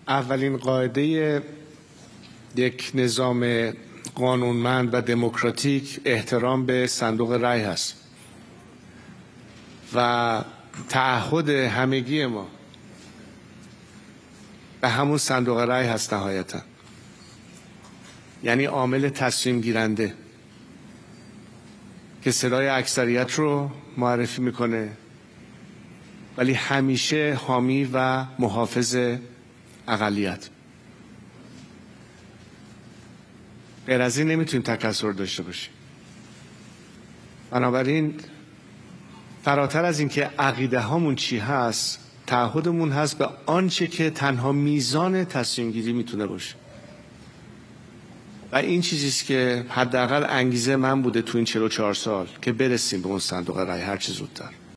اولین قاعده یک نظام قانونمند و دموکراتیک احترام به صندوق رای هست و تعهد همگی ما به همون صندوق رای هست نهایتا، یعنی عامل تصمیم گیرنده که صدای اکثریت رو معرفی میکنه ولی همیشه حامی و محافظ اقلیت. غیر از این نمیتونیم تکثر داشته باشیم. بنابراین فراتر از اینکه عقیده هامون چی هست، تعهدمون هست به آنچه که تنها میزان تصمیم گیری میتونه باشه و این چیزیست که حداقل انگیزه من بوده تو این 44 سال که برسیم به اون صندوق رای هر چه زودتر.